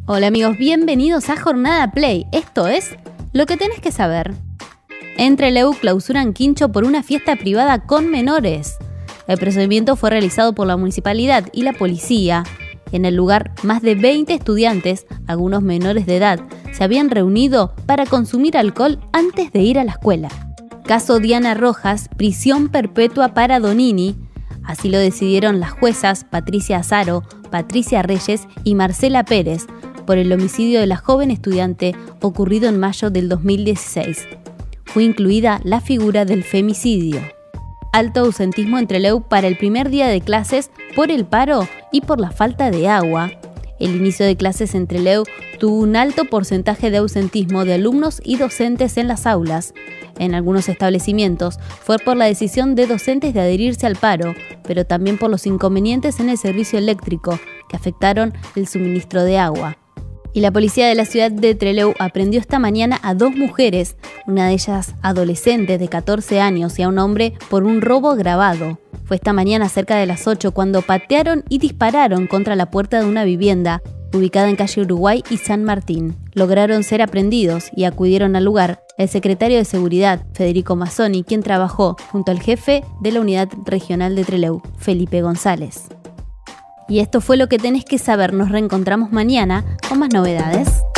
Hola amigos, bienvenidos a Jornada Play. Esto es lo que tenés que saber. En Trelew clausuran quincho por una fiesta privada con menores. El procedimiento fue realizado por la municipalidad y la policía. En el lugar, más de 20 estudiantes, algunos menores de edad, se habían reunido para consumir alcohol antes de ir a la escuela. Caso Diana Rojas, prisión perpetua para Donini. Así lo decidieron las juezas Patricia Azaro, Patricia Reyes y Marcela Pérez por el homicidio de la joven estudiante ocurrido en mayo del 2016. Fue incluida la figura del femicidio. Alto ausentismo en Trelew para el primer día de clases por el paro y por la falta de agua. El inicio de clases en Trelew tuvo un alto porcentaje de ausentismo de alumnos y docentes en las aulas. En algunos establecimientos fue por la decisión de docentes de adherirse al paro, pero también por los inconvenientes en el servicio eléctrico que afectaron el suministro de agua. Y la policía de la ciudad de Trelew aprendió esta mañana a 2 mujeres, una de ellas adolescente de 14 años y a un hombre por un robo agravado. Fue esta mañana cerca de las 8 cuando patearon y dispararon contra la puerta de una vivienda ubicada en calle Uruguay y San Martín. Lograron ser aprehendidos y acudieron al lugar el secretario de Seguridad, Federico Mazzoni, quien trabajó junto al jefe de la Unidad Regional de Trelew, Felipe González. Y esto fue lo que tenés que saber. Nos reencontramos mañana con más novedades.